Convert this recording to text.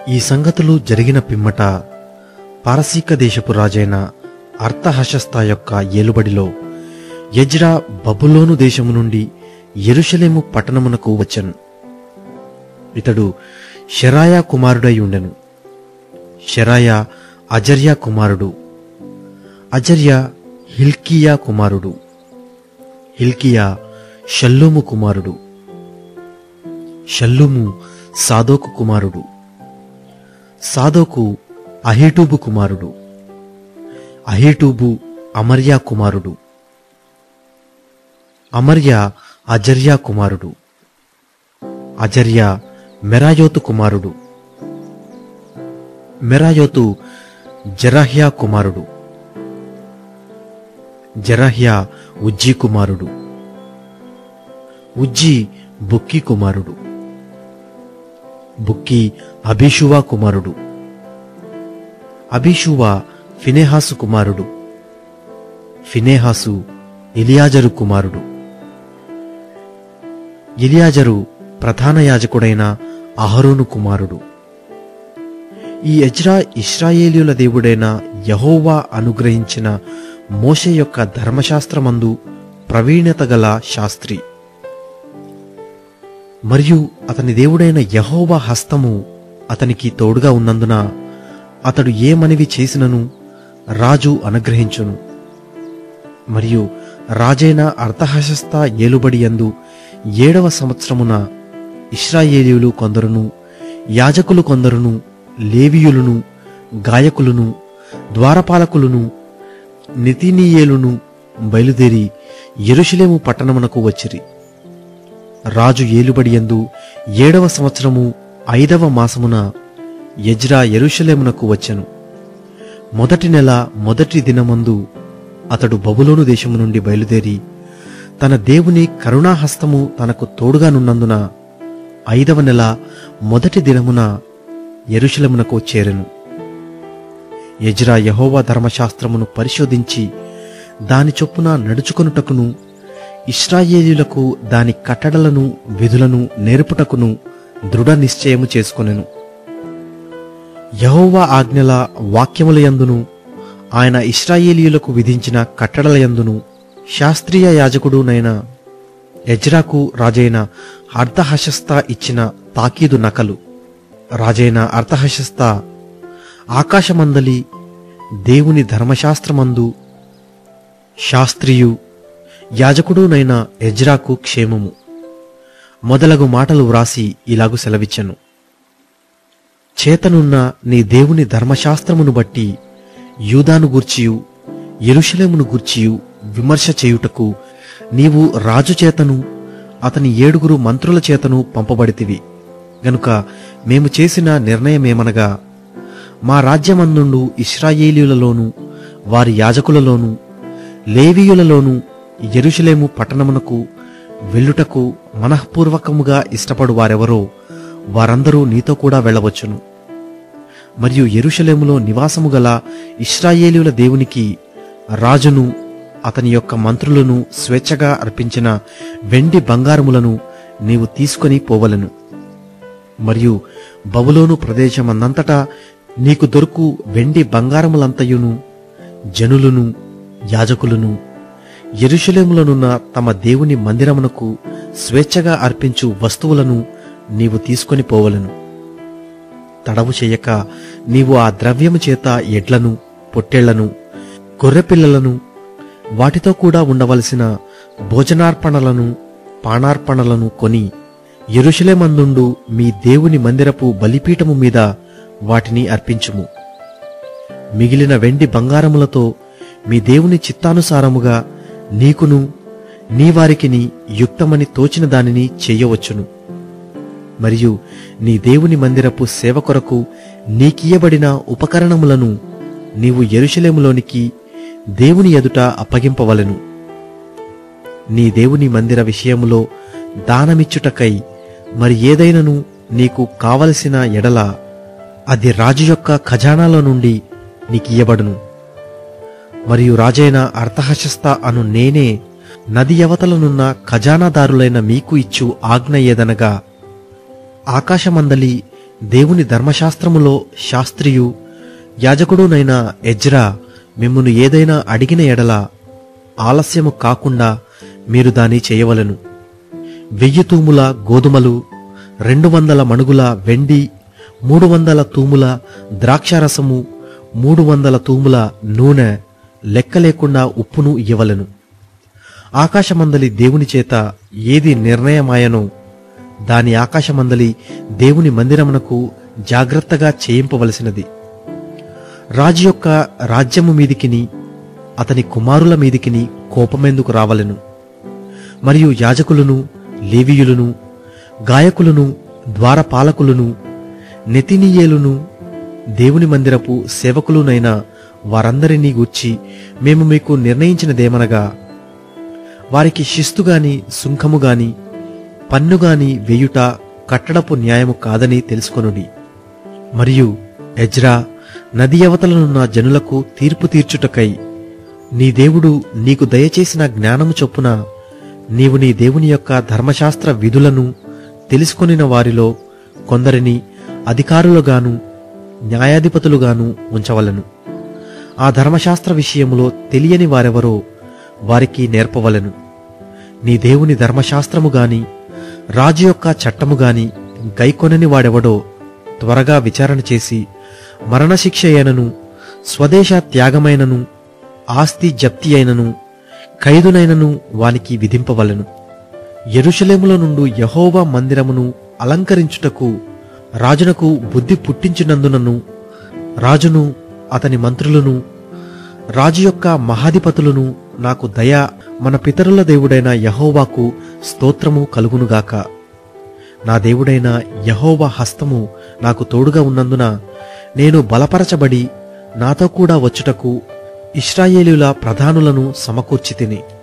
ఈ సంగతులు జరిగిన పిమ్మట పారసీక దేశపు రాజైన అర్తహషస్త యొక్క ఏలుబడిలో ఎజ్రా బబులోను దేశము నుండి యెరూషలేము పట్టణమునకు వచ్చెను. ఇతడు షెరాయా కుమారుడై ఉండెను. షెరాయా అజర్యా కుమారుడు, అజర్యా హిల్కీయా కుమారుడు, హిల్కీయా షల్లూము కుమారుడు, షల్లూము సాదోకు కుమారుడు, సాదోకు అహీటూబు కుమారుడు, అహీటూబు అమర్యా కుమారుడు, అమర్యా అజర్యా కుమారుడు, అజర్యా మెరాయోతు కుమారుడు, మెరాయోతు జెరహ్యా కుమారుడు, జెరహ్యా ఉజ్జీ కుమారుడు, ఉజ్జీ బుక్కీ కుమారుడు, బుక్కీ అబీషువా కుమారుడు, అబీషువా ఫినెహాసు కుమారుడు, ఫినెహాసు ఎలియాజరు కుమారుడు, ఎలియాజరు ప్రధాన యాజకుడైన అహరోను కుమారుడు. ఈ ఎజ్రా ఇశ్రాయేలీయుల దేవుడైన యెహోవా అనుగ్రహించిన మోషే యొక్క ధర్మశాస్త్రమందు ప్రవీణత గల శాస్త్రి. మరియు అతని దేవుడైన యెహోవా హస్తము అతనికి తోడుగా ఉన్నందున అతడు ఏ మనవి చేసినను రాజు అనుగ్రహించును. మరియు రాజైన అర్తహషస్త ఏలుబడి యందు 7వ సంవత్సరమున ఇశ్రాయేలీయులు కొందరును, యాజకులు కొందరును, లేవీయులను, గాయకులను, ద్వారపాలకులను, నెతనీయేలును బయలుదేరి యెరూషలేము పట్టణమునకు వచ్చిరి. రాజు ఏలుబడి యందు 7వ సంవత్సరము 5వ మాసమున ఎజ్రా యెరూషలేమునకు వచ్చెను. మొదటి నెల మొదటి దినమందు అతడు బబులోను దేశము నుండి బయలుదేరి తన దేవుని కరుణాహస్తము తనకు తోడుగానున్నందున 5వ నెల మొదటి దినమున యెరూషలేమునకు చేరెను. ఎజ్రా యెహోవా ధర్మశాస్త్రమును పరిశోధించి దాని చొప్పున నడుచుకొనుటకును, ఇశ్రాయేలీయులకు దాని కట్టడలను విధులను నేర్పుటకును దృఢ నిశ్చయము చేసుకొనెను. యెహోవా ఆజ్ఞల వాక్యములయందును ఆయన ఇశ్రాయేలీయులకు విధించిన కట్టడలయందును శాస్త్రీయ యాజకుడునైన ఎజ్రాకు రాజైన అర్తహషస్త ఇచ్చిన తాకీదు నకలు. రాజైన అర్తహషస్త ఆకాశమందలి దేవుని ధర్మశాస్త్రమందు శాస్త్రియు యాజకుడునైన ఎజ్రాకు క్షేమము మొదలగు మాటలు వ్రాసి ఇలాగు సెలవిచ్చెను. చేతనున్న నీ దేవుని ధర్మశాస్త్రమును బట్టి యూదాను గూర్చియు యెరూషలేమును గూర్చియు విమర్శ చేయుటకు నీవు రాజు చేతను అతని 7 మంత్రుల చేతను పంపబడితివి గనుక మేము చేసిన నిర్ణయమేమనగా, మా రాజ్యమందుండు ఇశ్రాయేలీయులలోను వారి యాజకులలోను లేవీయులలోను యెరూషలేము పట్టణమునకు వెళ్ళుటకు మనఃపూర్వకముగా ఇష్టపడు వారెవరో వారందరూ నీతో కూడా వెళ్ళవచ్చును. మరియు యెరూషలేములో నివాసము గల ఇశ్రాయేలీయుల దేవునికి రాజును అతని యొక్క మంత్రులను స్వేచ్ఛగా అర్పించిన వెండి బంగారములను నీవు తీసుకొని పోవలెను. మరియు బబులోను ప్రదేశమందంతటా నీకు దొరుకు వెండి బంగారములంతయును జనులను యాజకులను యెరూషలేములోనున్న తమ దేవుని మందిరమునకు స్వేచ్ఛగా అర్పించు వస్తువులను నీవు తీసుకొని పోవలెను. తడవు చేయక నీవు ఆ ద్రవ్యము చేత ఎడ్లను, పొట్టేళ్లను, గొర్రెపిల్లలను, వాటితో కూడా ఉండవలసిన భోజనార్పణలను, పానార్పణలను కొని యెరూషలేమందుండు మీ దేవుని మందిరపు బలిపీఠము మీద వాటిని అర్పించుము. మిగిలిన వెండి బంగారములతో మీ దేవుని చిత్తానుసారముగా నీకును నీ వారికిని యుక్తమని తోచిన దానిని చెయ్యవచ్చును. మరియు నీ దేవుని మందిరపు సేవ కొరకు నీకియ్యబడిన ఉపకరణములను నీవు యెరూషలేములోనికి దేవుని ఎదుట అప్పగింపవలెను. నీ దేవుని మందిర విషయములో దానమిచ్చుటకై మరి ఏదైనను నీకు కావలసిన ఎడల అది రాజు యొక్క ఖజానాలో నుండి నీకియ్యబడును. మరియు రాజైన అర్తహషస్త అను నేనే నది యవతలనున్న ఖజానాదారులైన మీకు ఇచ్చు ఆజ్ఞ ఏదనగా, ఆకాశమందలి దేవుని ధర్మశాస్త్రములో శాస్త్రియు యాజకుడునైన ఎజ్రా మిమ్మును ఏదైనా అడిగిన ఎడల ఆలస్యము కాకుండా మీరు దాని చేయవలెను. 1000 తూముల గోధుమలు, 200 మణుగుల వెండి, 300 తూముల ద్రాక్షారసము, 300 తూముల నూనె, లెక్క లేకుండా ఉప్పును ఇయ్యవలెను. ఆకాశమందలి దేవుని చేత ఏది నిర్ణయమాయనో దాని ఆకాశమందలి దేవుని మందిరమునకు జాగ్రత్తగా చేయింపవలసినది. రాజు యొక్క రాజ్యము మీదికిని అతని కుమారుల మీదికిని కోపమెందుకు రావలెను? మరియు యాజకులను, లేవీయులను, గాయకులను, ద్వారపాలకులను, నెతినీయేలును, దేవుని మందిరపు సేవకులునైన వారందరినీ గూర్చి మేము మీకు నిర్ణయించినదేమనగా, వారికి శిస్తుగాని సుంకముగాని పన్నుగాని వేయుట కట్టడపు న్యాయము కాదని తెలుసుకొనుడి. మరియు ఎజ్రా, నది అవతలనున్న జనులకు తీర్పు తీర్చుటకై నీ దేవుడు నీకు దయచేసిన జ్ఞానము చొప్పున నీవు నీ దేవుని యొక్క ధర్మశాస్త్ర విధులను తెలుసుకొనిన వారిలో కొందరిని అధికారులుగాను న్యాయాధిపతులుగాను ఉంచవలెను. ఆ ధర్మశాస్త్ర విషయములో తెలియని వారెవరో వారికి నేర్పవలెను. నీ దేవుని ధర్మశాస్త్రము గాని రాజు యొక్క చట్టము గాని గైకొనని వాడెవడో త్వరగా విచారణ చేసి మరణశిక్ష అయినను, స్వదేశ త్యాగమైనను, ఆస్తి జప్తి అయినను, ఖైదునైనను వానికి విధింపవలెను. యెరూషలేములో నుండి యెహోవా మందిరమును అలంకరించుటకు రాజునకు బుద్ధి పుట్టించినందునను రాజును అతని మంత్రులను రాజు యొక్క మహాధిపతులను నాకు దయ మన పితరుల దేవుడైన యెహోవాకు స్తోత్రము కలుగునుగాక. నా దేవుడైన యెహోవా హస్తము నాకు తోడుగా ఉన్నందున నేను బలపరచబడి నాతో కూడా వచ్చుటకు ఇశ్రాయేలీయుల ప్రధానులను సమకూర్చితిని.